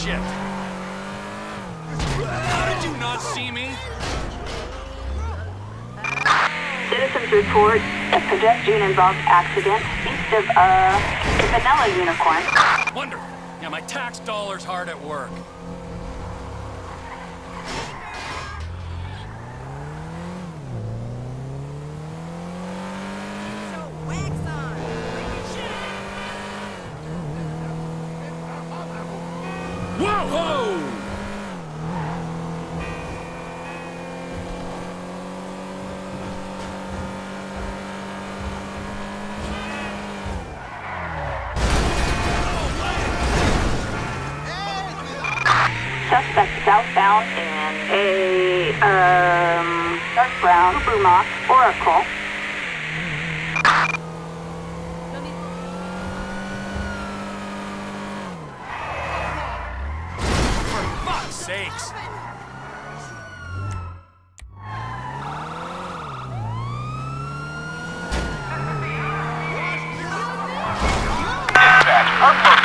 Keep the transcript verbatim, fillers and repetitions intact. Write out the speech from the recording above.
shit. How did you not see me? Citizens report a pedestrian-involved accident east of, uh, the Vanilla Unicorn. Wonderful. Yeah, my tax dollar's hard at work. Whoa-ho! Suspect southbound in a, um, dark brown Brumach Oracle. For fuck's sakes! Dispatch,